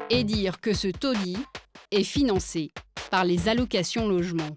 et dire que ce taudis est financé par les allocations logement.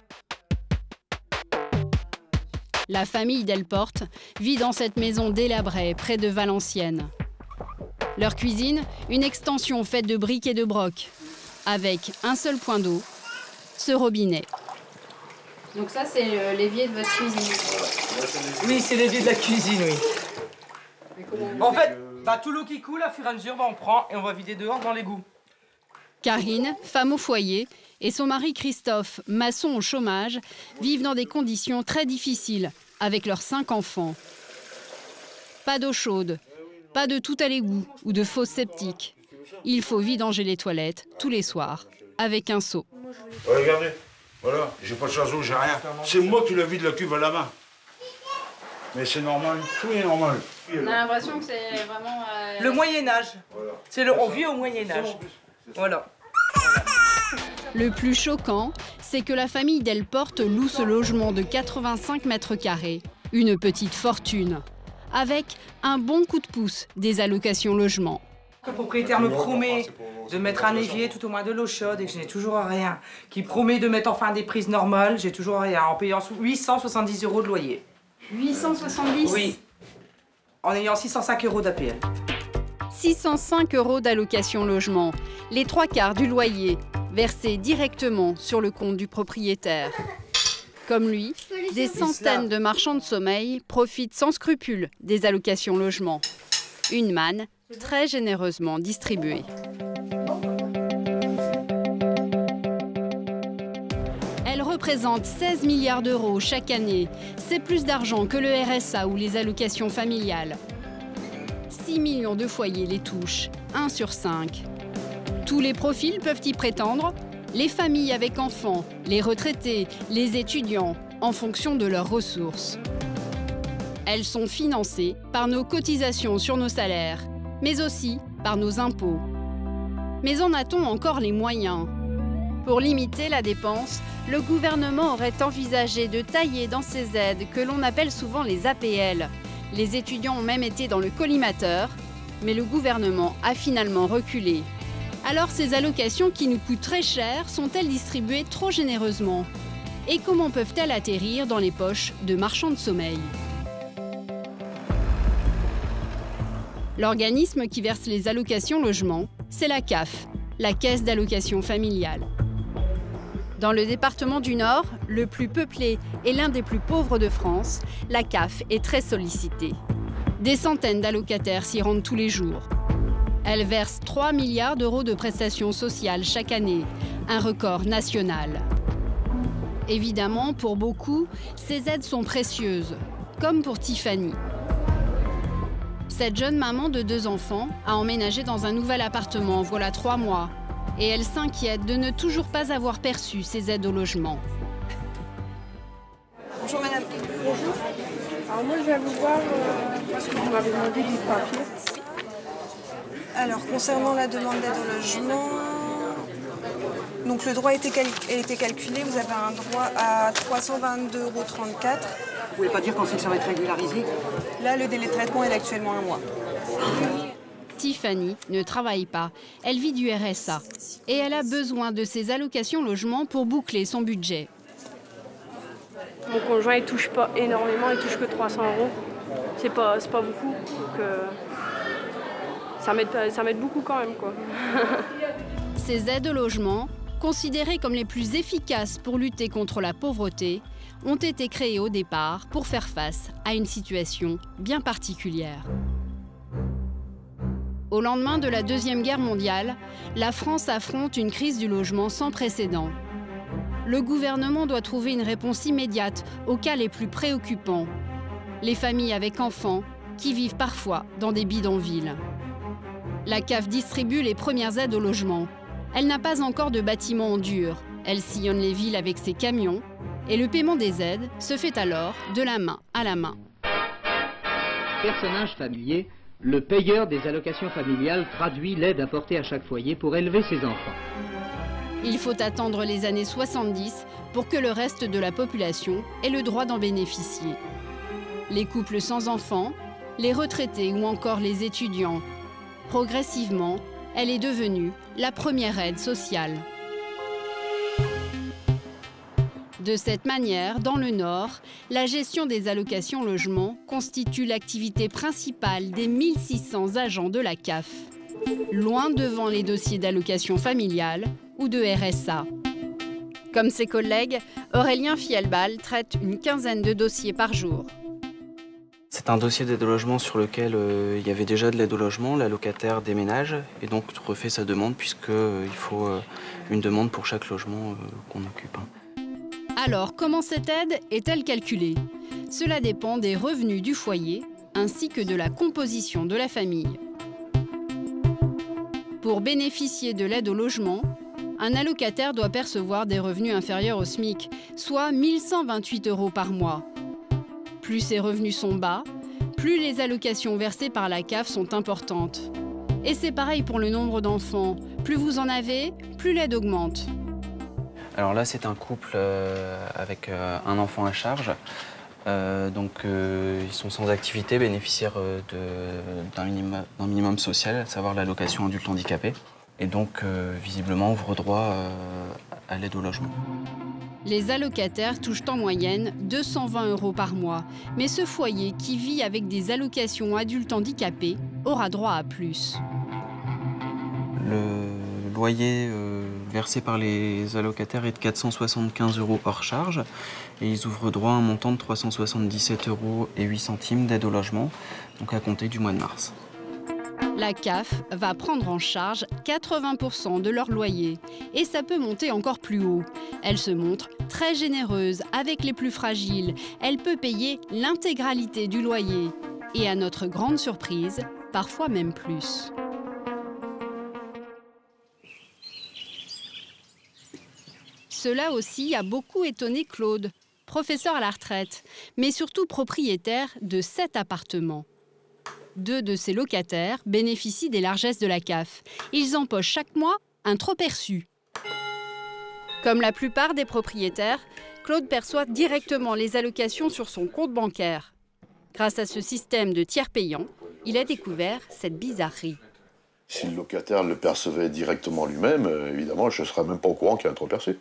La famille Delporte vit dans cette maison délabrée près de Valenciennes. Leur cuisine, une extension faite de briques et de broc, avec un seul point d'eau, ce robinet. Donc ça, c'est l'évier de votre cuisine? Oui, c'est l'évier de la cuisine, oui. En fait, tout l'eau qui coule, à fur et à mesure, on prend et on va vider dehors dans l'égout. Karine, femme au foyer, et son mari Christophe, maçon au chômage, vivent dans des conditions très difficiles avec leurs 5 enfants. Pas d'eau chaude, pas de tout à l'égout ou de fosse septique. Il faut vidanger les toilettes tous les soirs avec un seau. Regardez, voilà, j'ai pas de chaseau, j'ai rien. C'est moi qui le vide la cuve à la main. Mais c'est normal, tout est normal. On a l'impression que c'est vraiment... Le Moyen-Âge. Voilà. On vit au Moyen-Âge. Voilà. Le plus choquant, c'est que la famille Delporte loue ce logement de 85 mètres carrés, une petite fortune, avec un bon coup de pouce des allocations logement. Le propriétaire me promet de mettre un évier, tout au moins de l'eau chaude, et que je n'ai toujours rien. Qui promet de mettre enfin des prises normales, j'ai toujours rien, en payant 870 € de loyer. 870 ? Oui. En ayant 605 € d'APL. 605 € d'allocation logement, les 3/4 du loyer, versés directement sur le compte du propriétaire. Comme lui, des centaines de marchands de sommeil profitent sans scrupule des allocations logement. Une manne très généreusement distribuée. Elle représente 16 milliards d'euros chaque année. C'est plus d'argent que le RSA ou les allocations familiales. 6 millions de foyers les touchent, 1 sur 5. Tous les profils peuvent y prétendre, les familles avec enfants, les retraités, les étudiants, en fonction de leurs ressources. Elles sont financées par nos cotisations sur nos salaires, mais aussi par nos impôts. Mais en a-t-on encore les moyens? Pour limiter la dépense, le gouvernement aurait envisagé de tailler dans ces aides que l'on appelle souvent les APL. Les étudiants ont même été dans le collimateur, mais le gouvernement a finalement reculé. Alors ces allocations qui nous coûtent très cher sont-elles distribuées trop généreusement? Et comment peuvent-elles atterrir dans les poches de marchands de sommeil? L'organisme qui verse les allocations logement, c'est la CAF, la Caisse d'allocation familiale. Dans le département du Nord, le plus peuplé et l'un des plus pauvres de France, la CAF est très sollicitée. Des centaines d'allocataires s'y rendent tous les jours. Elle verse 3 milliards d'euros de prestations sociales chaque année, un record national. Évidemment, pour beaucoup, ces aides sont précieuses, comme pour Tiffany. Cette jeune maman de 2 enfants a emménagé dans un nouvel appartement voilà 3 mois. Et elle s'inquiète de ne toujours pas avoir perçu ces aides au logement. Bonjour madame. Bonjour. Alors moi je viens vous voir parce que vous m'avez demandé du papier. Alors concernant la demande d'aide au logement, donc le droit a été calculé, vous avez un droit à 322,34 €. Vous pouvez pas dire quand c'est que ça va être régularisé? Là le délai de traitement est actuellement 1 mois. Tiffany ne travaille pas, elle vit du RSA et elle a besoin de ses allocations logement pour boucler son budget. Mon conjoint il touche pas énormément, il touche que 300 €. C'est pas beaucoup, donc ça m'aide beaucoup quand même, quoi. Ces aides au logement, considérées comme les plus efficaces pour lutter contre la pauvreté, ont été créées au départ pour faire face à une situation bien particulière. Au lendemain de la Deuxième Guerre mondiale, la France affronte une crise du logement sans précédent. Le gouvernement doit trouver une réponse immédiate aux cas les plus préoccupants. Les familles avec enfants qui vivent parfois dans des bidonvilles. La CAF distribue les premières aides au logement. Elle n'a pas encore de bâtiment en dur. Elle sillonne les villes avec ses camions et le paiement des aides se fait alors de la main à la main. Personnage familier, le payeur des allocations familiales traduit l'aide apportée à chaque foyer pour élever ses enfants. Il faut attendre les années 70 pour que le reste de la population ait le droit d'en bénéficier. Les couples sans enfants, les retraités ou encore les étudiants. Progressivement, Elle est devenue la première aide sociale. De cette manière, dans le Nord, la gestion des allocations logement constitue l'activité principale des 1600 agents de la CAF, loin devant les dossiers d'allocation familiale ou de RSA. Comme ses collègues, Aurélien Fielbal traite une quinzaine de dossiers par jour. C'est un dossier d'aide au logement sur lequel il y avait déjà de l'aide au logement, la locataire déménage et donc refait sa demande puisqu'il faut une demande pour chaque logement qu'on occupe. Alors, comment cette aide est-elle calculée? Cela dépend des revenus du foyer ainsi que de la composition de la famille. Pour bénéficier de l'aide au logement, un allocataire doit percevoir des revenus inférieurs au SMIC, soit 1 128 € par mois. Plus ces revenus sont bas, plus les allocations versées par la CAF sont importantes. Et c'est pareil pour le nombre d'enfants. Plus vous en avez, plus l'aide augmente. Alors là, c'est un couple avec un enfant à charge. Ils sont sans activité, bénéficiaires d'un minimum social, à savoir l'allocation adulte handicapé. Et donc, visiblement, ouvrent droit à l'aide au logement. Les allocataires touchent en moyenne 220 € par mois. Mais ce foyer qui vit avec des allocations adultes handicapés aura droit à plus. Le loyer versé par les allocataires est de 475 € hors charge et ils ouvrent droit à un montant de 377,08 € d'aide au logement, donc à compter du mois de mars. La CAF va prendre en charge 80% de leur loyer et ça peut monter encore plus haut. Elle se montre très généreuse avec les plus fragiles. Elle peut payer l'intégralité du loyer et à notre grande surprise, parfois même plus. Cela aussi a beaucoup étonné Claude, professeur à la retraite, mais surtout propriétaire de 7 appartements. 2 de ses locataires bénéficient des largesses de la CAF. Ils empochent chaque mois un trop-perçu. Comme la plupart des propriétaires, Claude perçoit directement les allocations sur son compte bancaire. Grâce à ce système de tiers payant, il a découvert cette bizarrerie. Si le locataire le percevait directement lui-même, évidemment, je ne serais même pas au courant qu'il y a un trop-perçu.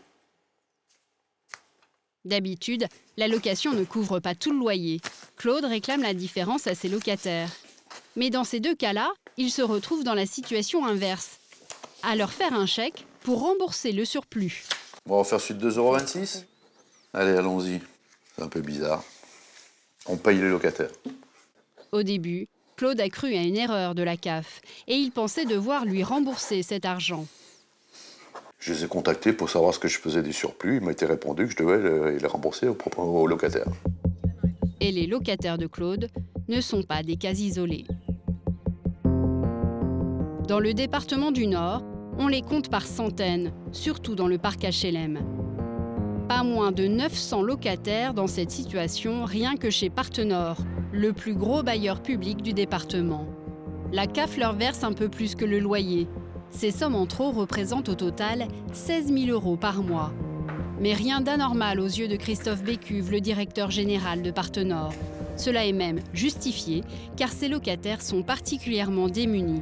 D'habitude, l'allocation ne couvre pas tout le loyer. Claude réclame la différence à ses locataires. Mais dans ces 2 cas-là, il se retrouve dans la situation inverse. À leur faire un chèque pour rembourser le surplus. On va en faire suite 2,26 €. Allez, allons-y. C'est un peu bizarre. On paye les locataires. Au début, Claude a cru à une erreur de la CAF et il pensait devoir lui rembourser cet argent. Je les ai contactés pour savoir ce que je faisais du surplus. Il m'a été répondu que je devais les rembourser aux locataires. Et les locataires de Claude ne sont pas des cas isolés. Dans le département du Nord, on les compte par centaines, surtout dans le parc HLM. Pas moins de 900 locataires dans cette situation rien que chez Partenord, le plus gros bailleur public du département. La CAF leur verse un peu plus que le loyer. Ces sommes en trop représentent au total 16 000 € par mois. Mais rien d'anormal aux yeux de Christophe Bécuve, le directeur général de Partenord. Cela est même justifié, car ces locataires sont particulièrement démunis.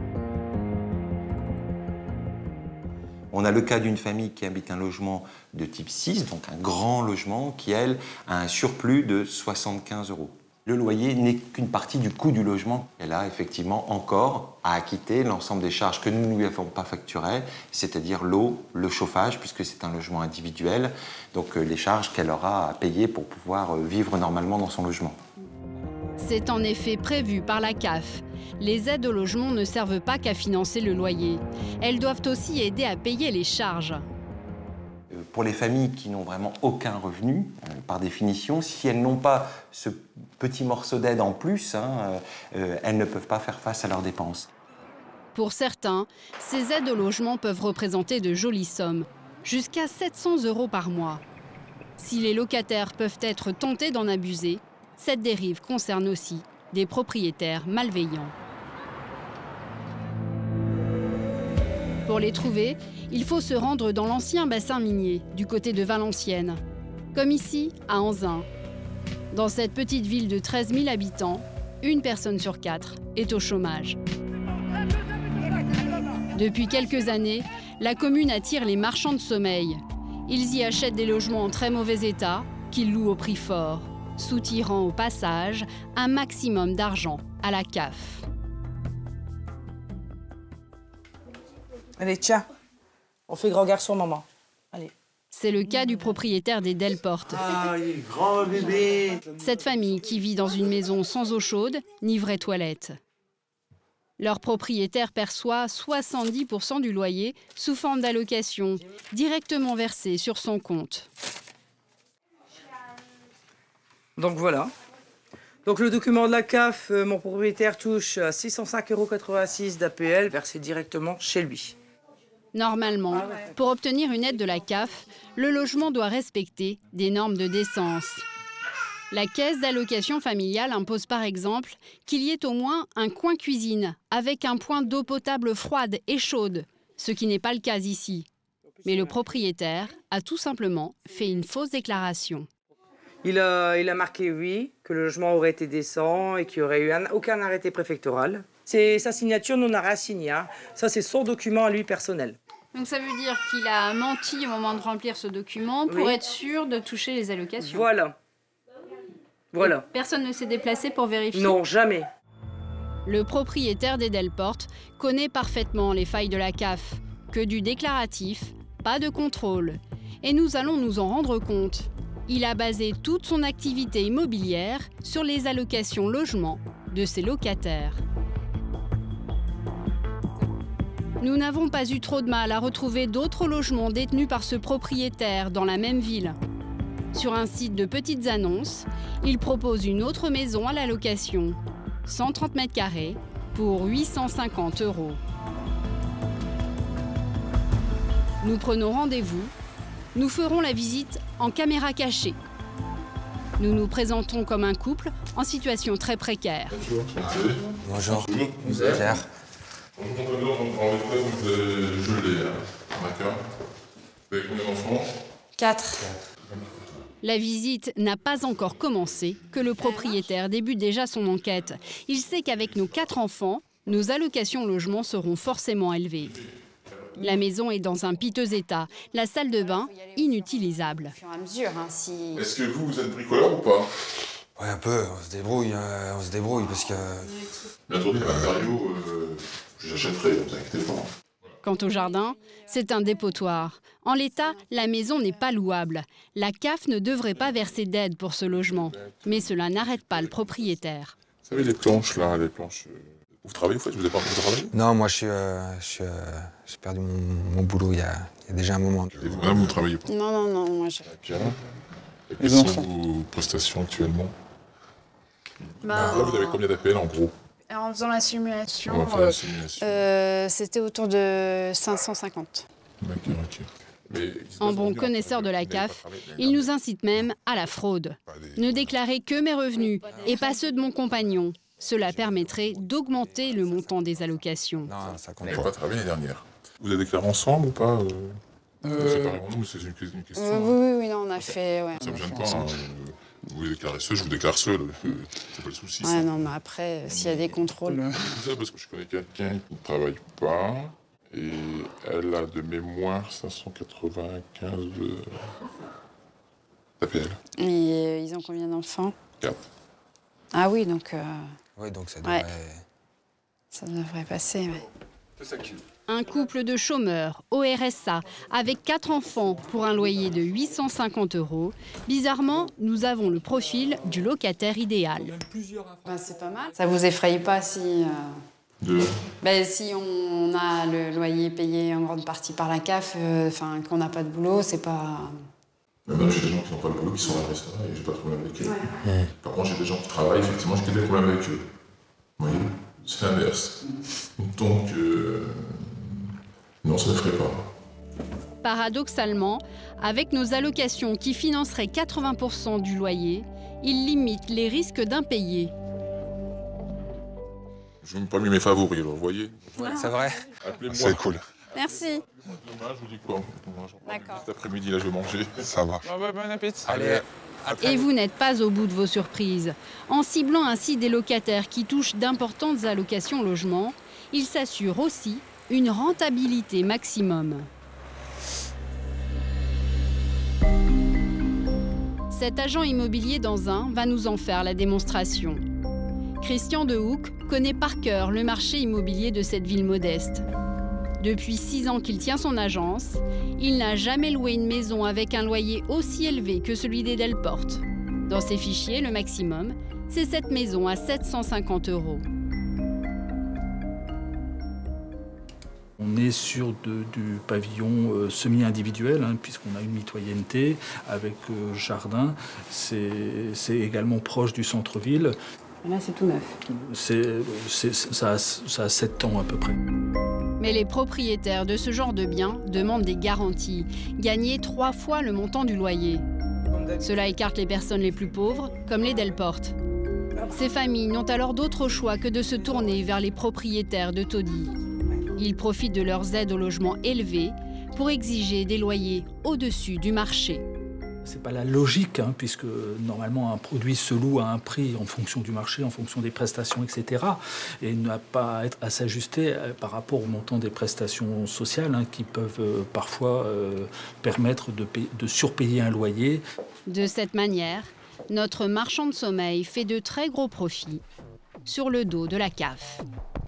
On a le cas d'une famille qui habite un logement de type 6, donc un grand logement, qui, elle, a un surplus de 75 €. Le loyer n'est qu'une partie du coût du logement. Elle a effectivement encore à acquitter l'ensemble des charges que nous ne lui avons pas facturées, c'est-à-dire l'eau, le chauffage, puisque c'est un logement individuel, donc les charges qu'elle aura à payer pour pouvoir vivre normalement dans son logement. C'est en effet prévu par la CAF. Les aides au logement ne servent pas qu'à financer le loyer. Elles doivent aussi aider à payer les charges. Pour les familles qui n'ont vraiment aucun revenu, par définition, si elles n'ont pas ce petit morceau d'aide en plus, elles ne peuvent pas faire face à leurs dépenses. Pour certains, ces aides au logement peuvent représenter de jolies sommes, jusqu'à 700 € par mois. Si les locataires peuvent être tentés d'en abuser, cette dérive concerne aussi des propriétaires malveillants. Pour les trouver, il faut se rendre dans l'ancien bassin minier, du côté de Valenciennes, comme ici à Anzin. Dans cette petite ville de 13 000 habitants, 1 personne sur 4 est au chômage. Depuis quelques années, la commune attire les marchands de sommeil. Ils y achètent des logements en très mauvais état, qu'ils louent au prix fort, soutirant au passage un maximum d'argent à la CAF. Allez, tiens, on fait grand garçon, maman. Allez. C'est le cas du propriétaire des Delportes. Ah, il est grand bébé. Cette famille qui vit dans une maison sans eau chaude, ni vraie toilette. Leur propriétaire perçoit 70% du loyer sous forme d'allocation, directement versée sur son compte. Donc voilà. Donc le document de la CAF, mon propriétaire touche 605,86 € d'APL versé directement chez lui. Normalement, pour obtenir une aide de la CAF, le logement doit respecter des normes de décence. La caisse d'allocation familiale impose par exemple qu'il y ait au moins un coin cuisine avec un point d'eau potable froide et chaude, ce qui n'est pas le cas ici. Mais le propriétaire a tout simplement fait une fausse déclaration. Il a marqué oui, que le logement aurait été décent et qu'il n'y aurait eu aucun arrêté préfectoral. C'est sa signature, nous on n'a rien signé. Hein. Ça c'est son document à lui personnel. Donc ça veut dire qu'il a menti au moment de remplir ce document pour être sûr de toucher les allocations. Voilà. Voilà. Personne ne s'est déplacé pour vérifier? Non, jamais. Le propriétaire des Delportes connaît parfaitement les failles de la CAF. Que du déclaratif, pas de contrôle. Et nous allons nous en rendre compte. Il a basé toute son activité immobilière sur les allocations logement de ses locataires. Nous n'avons pas eu trop de mal à retrouver d'autres logements détenus par ce propriétaire dans la même ville. Sur un site de petites annonces, il propose une autre maison à la location, 130 mètres carrés, pour 850 €. Nous prenons rendez-vous. Nous ferons la visite en caméra cachée. Nous nous présentons comme un couple en situation très précaire. Bonjour. Vous êtes Claire. Je l'ai, d'accord. Vous avez combien d'enfants? 4. La visite n'a pas encore commencé que le propriétaire débute déjà son enquête. Il sait qu'avec nos 4 enfants, nos allocations logement seront forcément élevées. La maison est dans un piteux état, la salle de bain inutilisable. Est-ce que vous êtes bricoleur ou pas? Ouais, un peu, on se débrouille parce que... Bientôt des matériaux, j'achèterai, ne vous inquiétez pas. Quant au jardin, c'est un dépotoir. En l'état, la maison n'est pas louable. La CAF ne devrait pas verser d'aide pour ce logement. Mais cela n'arrête pas le propriétaire. Vous savez, les planches, là, les planches... Vous travaillez, vous n'avez pas envie de travailler? Non, moi, j'ai perdu mon boulot il y a déjà un moment. Et vous-même, vous ne travaillez pas? Non, moi je... Bien. Et quelles sont vos prestations actuellement? Là, vous avez combien d'APL en gros? En faisant la simulation, c'était autour de 550. D'accord, ok. Mais, en bon connaisseur de la CAF, il nous incite même à la fraude. Ne déclarer que mes revenus et pas ceux de mon compagnon. Cela permettrait d'augmenter le montant des allocations. Non, ça compte pas. Vous n'avez pas travaillé l'année dernière. Vous avez déclaré ensemble ou pas? Séparément, mais c'est une question. Oui, non, on a fait... Ouais. Ça ne me gêne pas. Hein. Vous déclarez seul, je vous déclare seul. C'est pas le souci. Ouais, non, mais après, s'il y a des contrôles... C'est ça parce que je connais quelqu'un qui ne travaille pas et elle a de mémoire 595 d'APL. Et ils ont combien d'enfants? 4. Ah oui, donc... Oui, donc ça devrait... Ça devrait passer, ouais. C'est ça qui... Un couple de chômeurs au RSA avec 4 enfants pour un loyer de 850 €. Bizarrement, nous avons le profil du locataire idéal. C'est pas mal. Ça vous effraie pas si... si on a le loyer payé en grande partie par la CAF, qu'on n'a pas de boulot, c'est pas... Même j'ai des gens qui n'ont pas de boulot, qui sont à la RSA et j'ai pas de problème avec eux. Ouais. Par contre, j'ai des gens qui travaillent, effectivement, j'ai des problèmes avec eux. Vous voyez, c'est l'inverse. Donc, non, ça ne ferait pas. Paradoxalement, avec nos allocations qui financeraient 80% du loyer, ils limitent les risques d'impayés. Je n'ai même pas mis mes favoris, alors, vous voyez. C'est vrai? Appelez-moi. C'est cool. Merci. Demain, je vous dis quoi? D'accord. Cet après-midi, là, je vais manger. Ça va. Bon appétit. Allez. Et vous n'êtes pas au bout de vos surprises. En ciblant ainsi des locataires qui touchent d'importantes allocations logement, ils s'assurent aussi une rentabilité maximum. Cet agent immobilier d'Anzin va nous en faire la démonstration. Christian Dehouck connaît par cœur le marché immobilier de cette ville modeste. Depuis 6 ans qu'il tient son agence, il n'a jamais loué une maison avec un loyer aussi élevé que celui des Delporte. Dans ses fichiers, le maximum, c'est cette maison à 750 €. On est sur du pavillon semi-individuel, hein, puisqu'on a une mitoyenneté avec jardin. C'est également proche du centre-ville. Là, c'est tout neuf. Ça a 7 ans à peu près. Mais les propriétaires de ce genre de biens demandent des garanties, gagner 3 fois le montant du loyer. Cela écarte les personnes les plus pauvres, comme les Delporte. Ces familles n'ont alors d'autre choix que de se tourner vers les propriétaires de taudis. Ils profitent de leurs aides au logement élevées pour exiger des loyers au-dessus du marché. C'est pas la logique, hein, puisque normalement un produit se loue à un prix en fonction du marché, en fonction des prestations, etc. Et n'a pas à s'ajuster par rapport au montant des prestations sociales, hein, qui peuvent parfois permettre de surpayer un loyer. De cette manière, notre marchand de sommeil fait de très gros profits sur le dos de la CAF.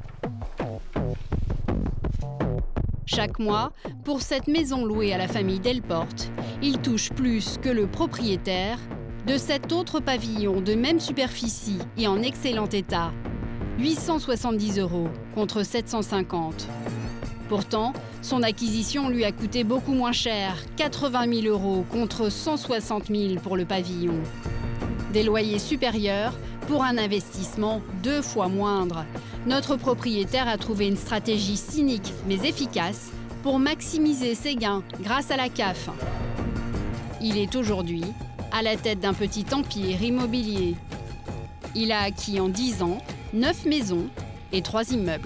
Chaque mois, pour cette maison louée à la famille Delporte, il touche plus que le propriétaire de cet autre pavillon de même superficie et en excellent état, 870 € contre 750. Pourtant, son acquisition lui a coûté beaucoup moins cher, 80 000 € contre 160 000 pour le pavillon. Des loyers supérieurs pour un investissement 2 fois moindre. Notre propriétaire a trouvé une stratégie cynique mais efficace pour maximiser ses gains grâce à la CAF. Il est aujourd'hui à la tête d'un petit empire immobilier. Il a acquis en 10 ans 9 maisons et 3 immeubles.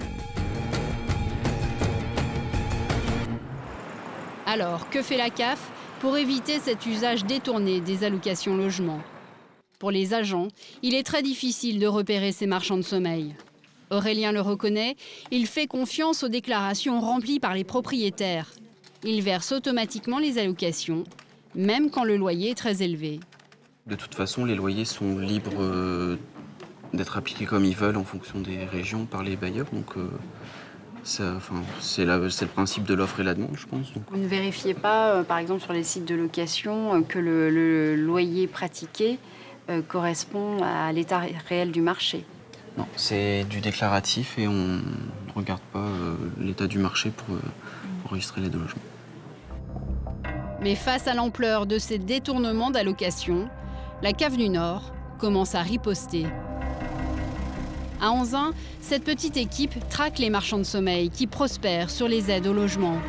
Alors, que fait la CAF pour éviter cet usage détourné des allocations logement? Pour les agents, il est très difficile de repérer ces marchands de sommeil. Aurélien le reconnaît, il fait confiance aux déclarations remplies par les propriétaires. Il verse automatiquement les allocations, même quand le loyer est très élevé. De toute façon, les loyers sont libres d'être appliqués comme ils veulent en fonction des régions par les bailleurs. Donc, c'est le principe de l'offre et la demande, je pense. Donc. Vous ne vérifiez pas, par exemple, sur les sites de location, que le loyer pratiqué correspond à l'état réel du marché? Non, c'est du déclaratif et on ne regarde pas l'état du marché pour enregistrer les deux logements. Mais face à l'ampleur de ces détournements d'allocations, la CAF du Nord commence à riposter. À Anzin, cette petite équipe traque les marchands de sommeil qui prospèrent sur les aides au logement.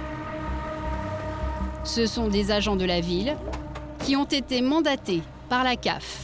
Ce sont des agents de la ville qui ont été mandatés par la CAF.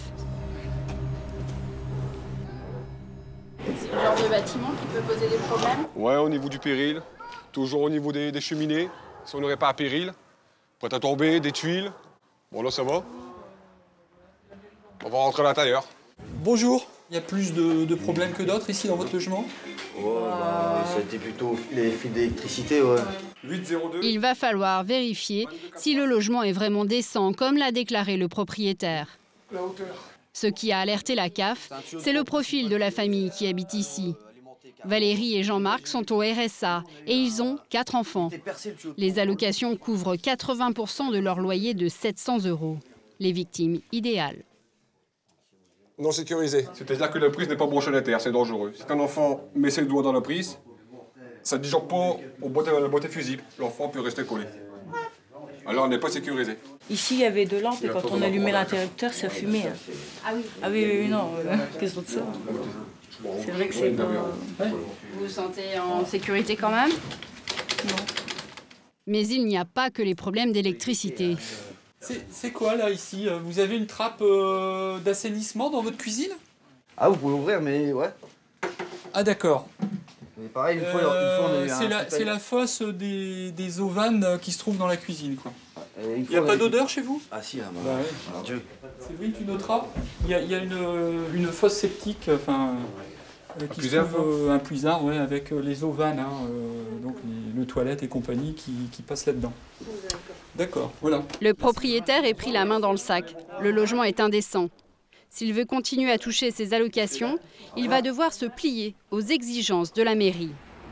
C'est le genre de bâtiment qui peut poser des problèmes? Ouais, au niveau du péril, toujours au niveau des cheminées. Si on n'aurait pas à péril, prêt à tomber, des tuiles. Bon, là, ça va. On va rentrer à l'intérieur. Bonjour, il y a plus de problèmes que d'autres ici dans votre logement? C'était plutôt les fils d'électricité, ouais. 802. Il va falloir vérifier si le logement est vraiment décent, comme l'a déclaré le propriétaire. La hauteur. Ce qui a alerté la CAF, c'est le profil de la famille qui habite ici. Valérie et Jean-Marc sont au RSA et ils ont 4 enfants. Les allocations couvrent 80% de leur loyer de 700 €. Les victimes idéales. Non sécurisé. C'est-à-dire que la prise n'est pas branchée à la terre, c'est dangereux. Si un enfant met ses doigts dans la prise, ça ne disjoncte pas la boîte à fusible. L'enfant peut rester collé. Alors on n'est pas sécurisé. Ici, il y avait 2 lampes et quand on allumait l'interrupteur, ça fumait. Ah oui? Ah oui, non, qu'est-ce que c'est ça? C'est vrai que c'est pas... Vous vous sentez en sécurité quand même? Non. Mais il n'y a pas que les problèmes d'électricité. C'est quoi là ici? Vous avez une trappe d'assainissement dans votre cuisine? Ah, vous pouvez ouvrir, mais ouais. Ah d'accord. Mais pareil, une fois on a eu c'est la fosse des ovanes qui se trouve dans la cuisine, quoi. Il n'y a pas d'odeur chez vous? Ah si, bah ouais. Mon Dieu. Séverine, tu noteras. Il y a une fosse septique, qui se trouve un puisard, ouais, avec les ovanes donc les toilettes et compagnie qui passent là-dedans. D'accord, voilà. Le propriétaire est pris la main dans le sac. Le logement est indécent. S'il veut continuer à toucher ses allocations, il va devoir se plier aux exigences de la mairie.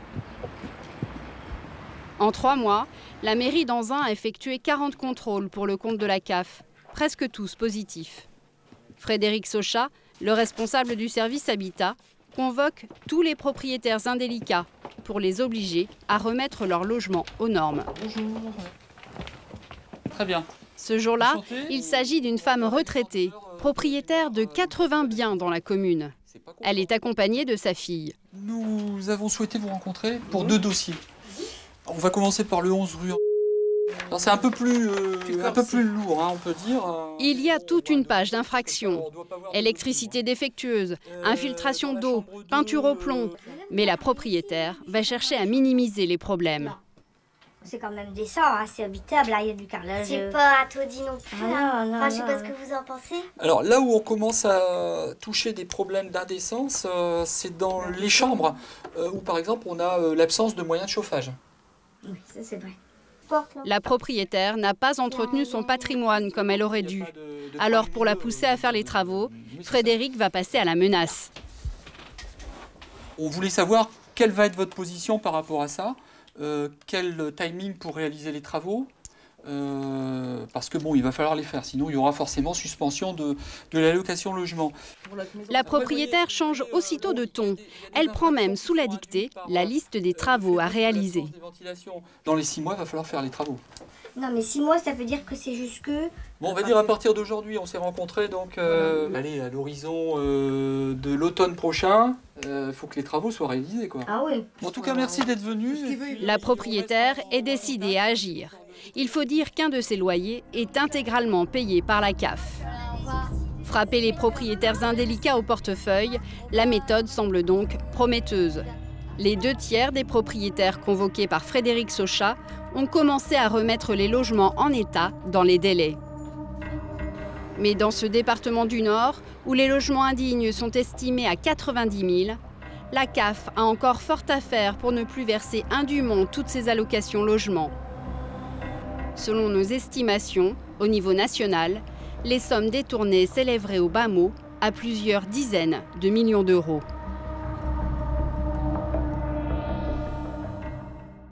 En 3 mois, la mairie d'Anzin a effectué 40 contrôles pour le compte de la CAF, presque tous positifs. Frédéric Sochat, le responsable du service Habitat, convoque tous les propriétaires indélicats pour les obliger à remettre leur logement aux normes. Bonjour. Très bien. Ce jour-là, il s'agit d'une femme retraitée, propriétaire de 80 biens dans la commune. Elle est accompagnée de sa fille. Nous avons souhaité vous rencontrer pour 2 dossiers. On va commencer par le 11 rue. C'est un peu plus lourd, hein, on peut dire. Il y a toute une page d'infractions. Électricité défectueuse, infiltration d'eau, peinture au plomb. Mais la propriétaire va chercher à minimiser les problèmes. C'est quand même décent, hein, c'est habitable, là, il y a du carrelage. C'est pas taudis non plus. Ah, non, enfin, je sais pas non. ce que vous en pensez. Alors là où on commence à toucher des problèmes d'indécence, c'est dans les chambres, où par exemple on a l'absence de moyens de chauffage. Oui, ça c'est vrai. La propriétaire n'a pas entretenu son patrimoine comme elle aurait dû. Alors pour la pousser à faire les travaux, Frédéric va passer à la menace. On voulait savoir quelle va être votre position par rapport à ça, quel timing pour réaliser les travaux, parce que bon, il va falloir les faire, sinon il y aura forcément suspension de l'allocation logement. La propriétaire change aussitôt de ton. Elle prend même sous la dictée la liste des travaux à réaliser. Dans les 6 mois, il va falloir faire les travaux. Non, mais 6 mois, ça veut dire que c'est juste que... Bon, on va dire à partir d'aujourd'hui, on s'est rencontrés, donc allez, à l'horizon de l'automne prochain, il faut que les travaux soient réalisés, quoi. Ah oui. Bon, en tout cas, merci d'être venu. La propriétaire est décidée à agir. Il faut dire qu'un de ses loyers est intégralement payé par la CAF. Frapper les propriétaires indélicats au portefeuille, la méthode semble donc prometteuse. Les 2 tiers des propriétaires convoqués par Frédéric Sochat ont commencé à remettre les logements en état dans les délais. Mais dans ce département du Nord, où les logements indignes sont estimés à 90 000, la CAF a encore fort à faire pour ne plus verser indûment toutes ses allocations logement. Selon nos estimations, au niveau national, les sommes détournées s'élèveraient au bas mot à plusieurs dizaines de millions d'euros.